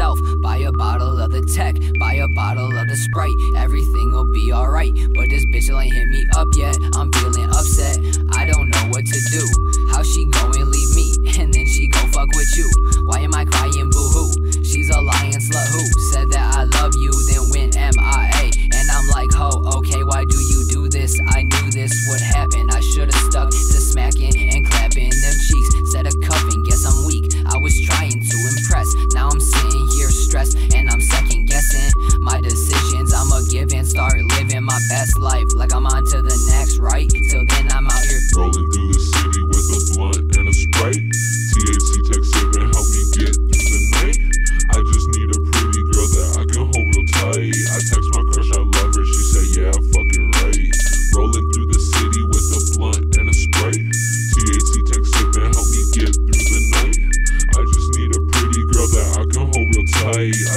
myself. Buy a bottle of the tech, buy a bottle of the Sprite. Everything will be alright, but this bitch still ain't hit me up yet. I'm feeling upset, I don't know what to do. How she go and leave me, and then she go fuck with you? Why am I crying boo-hoo? She's a lying slut who said that I love you, then went MIA. And I'm like, ho, okay, why do you do this? I knew this would happen. I should've stuck to smacking and clapping them cheeks instead of cuffing. Guess I'm weak, I was trying to impress. Now I'm sitting here stressed and I'm second guessing my decisions. I'ma give and start living my best life like I'm on to the next, right? Till then I'm out here rolling through the city with a blunt and a Sprite. THC Tech 7 help me get through the night. I just need a pretty girl that I can hold real tight. I text my crush I love her, she said yeah, fucking right. Rolling through the city with a blunt and a Sprite. THC Tech 7 help me get through the night. I just need a pretty girl that I can hold real tight.